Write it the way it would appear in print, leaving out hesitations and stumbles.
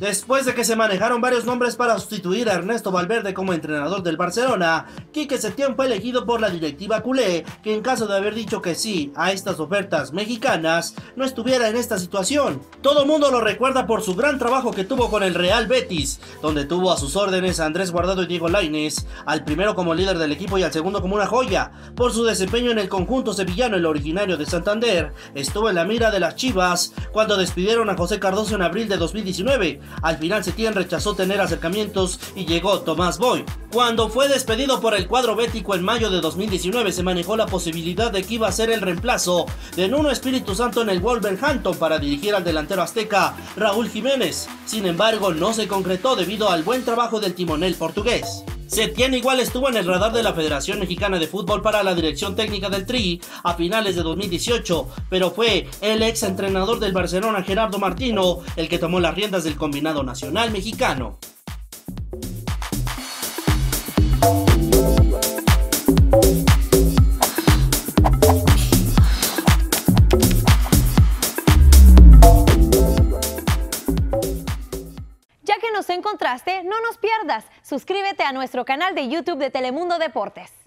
Después de que se manejaron varios nombres para sustituir a Ernesto Valverde como entrenador del Barcelona, Quique Setién fue elegido por la directiva culé, que en caso de haber dicho que sí a estas ofertas mexicanas, no estuviera en esta situación. Todo mundo lo recuerda por su gran trabajo que tuvo con el Real Betis, donde tuvo a sus órdenes a Andrés Guardado y Diego Lainez, al primero como líder del equipo y al segundo como una joya. Por su desempeño en el conjunto sevillano, el originario de Santander estuvo en la mira de las Chivas cuando despidieron a José Cardoso en abril de 2019. Al final Setién rechazó tener acercamientos y llegó Tomás Boy. Cuando fue despedido por el cuadro bético en mayo de 2019, se manejó la posibilidad de que iba a ser el reemplazo de Nuno Espíritu Santo en el Wolverhampton para dirigir al delantero azteca Raúl Jiménez. Sin embargo, no se concretó debido al buen trabajo del timonel portugués. Setién igual estuvo en el radar de la Federación Mexicana de Fútbol para la dirección técnica del Tri a finales de 2018, pero fue el ex entrenador del Barcelona, Gerardo Martino, el que tomó las riendas del combinado nacional mexicano. Ya que nos encontraste, no nos pierdas. Suscríbete a nuestro canal de YouTube de Telemundo Deportes.